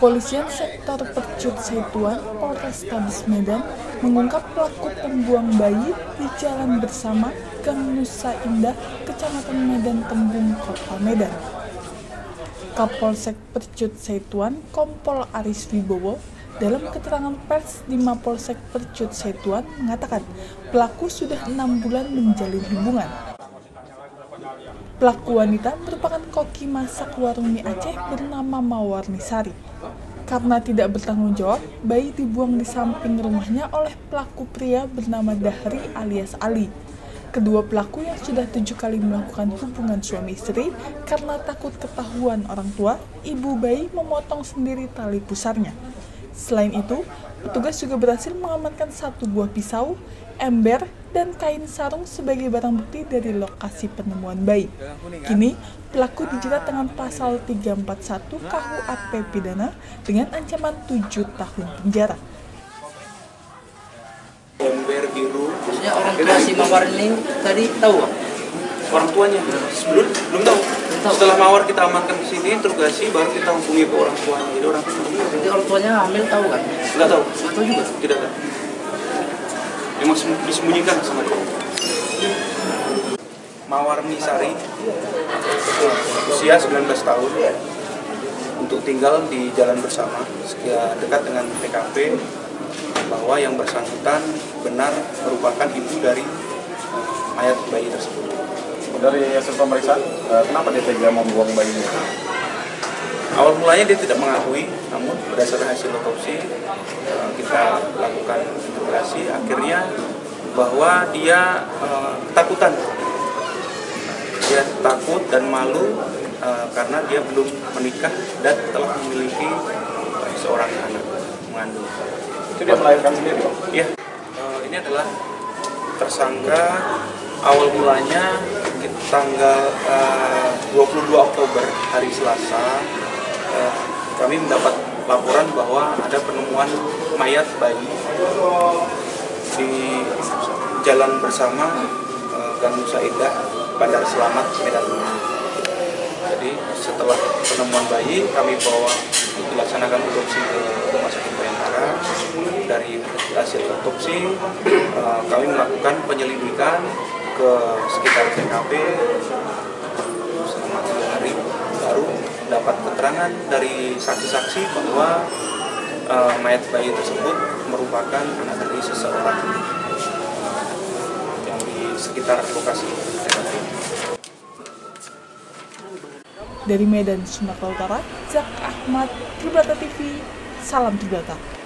Kepolisian Sektor Percut Setuan Polrestabes Medan mengungkap pelaku pembuang bayi di Jalan Bersama, Gang Nusa Indah, Kecamatan Medan Tembung, Kota Medan. Kapolsek Percut Setuan Kompol Aris Wibowo dalam keterangan pers di Mapolsek Percut Setuan mengatakan pelaku sudah 6 bulan menjalin hubungan. Pelaku wanita merupakan koki masak warung mie Aceh bernama Mawarni Sari. Karena tidak bertanggung jawab, bayi dibuang di samping rumahnya oleh pelaku pria bernama Dahri alias Ali. Kedua pelaku yang sudah 7 kali melakukan hubungan suami istri karena takut ketahuan orang tua, ibu bayi memotong sendiri tali pusarnya. Selain itu, petugas juga berhasil mengamankan 1 buah pisau, ember, dan kain sarung sebagai barang bukti dari lokasi penemuan bayi. Kini, pelaku dijerat dengan pasal 341 KUHP pidana dengan ancaman 7 tahun penjara. Ember biru. Maksudnya orang tua si Mawar ini tadi tahu Pak? Orang tuanya belum tahu. Setelah Mawar kita amankan di sini, interogasi, baru kita hubungi ke orang tuanya. Jadi orang tuanya hamil tahu kan? Nggak tahu. Nggak tahu juga? Tidak tahu. Memang disembunyikan sama dia. Mawarni Sari, usia 19 tahun, untuk tinggal di Jalan Bersama, dekat dengan TKP, bahwa yang bersangkutan benar merupakan ibu dari mayat bayi tersebut. Dari hasil pemeriksaan, kenapa dia tega membuang bayinya? Awal mulanya dia tidak mengakui, namun berdasarkan hasil otopsi kita lakukan interogasi, akhirnya bahwa dia ketakutan. Dia takut dan malu karena dia belum menikah dan telah memiliki seorang anak mengandung. Itu dia melahirkan sendiri? Iya. Ini adalah tersangka awal mulanya tanggal 22 Oktober hari Selasa. Kami mendapat laporan bahwa ada penemuan mayat bayi di Jalan Bersama, Gang Nusa Indah, Bandar Selamat, Medan. Jadi setelah penemuan bayi, kami bawa dilaksanakan otopsi ke Rumah Sakit Bayangkara. Dari hasil otopsi, kami melakukan penyelidikan ke sekitar TKP selama 3 hari, baru dapat keterangan dari saksi-saksi bahwa mayat bayi tersebut merupakan anak dari seseorang yang di sekitar lokasi TKP. Dari Medan, Sumatera Utara, Zak Ahmad, Tribrata TV, salam Tribrata.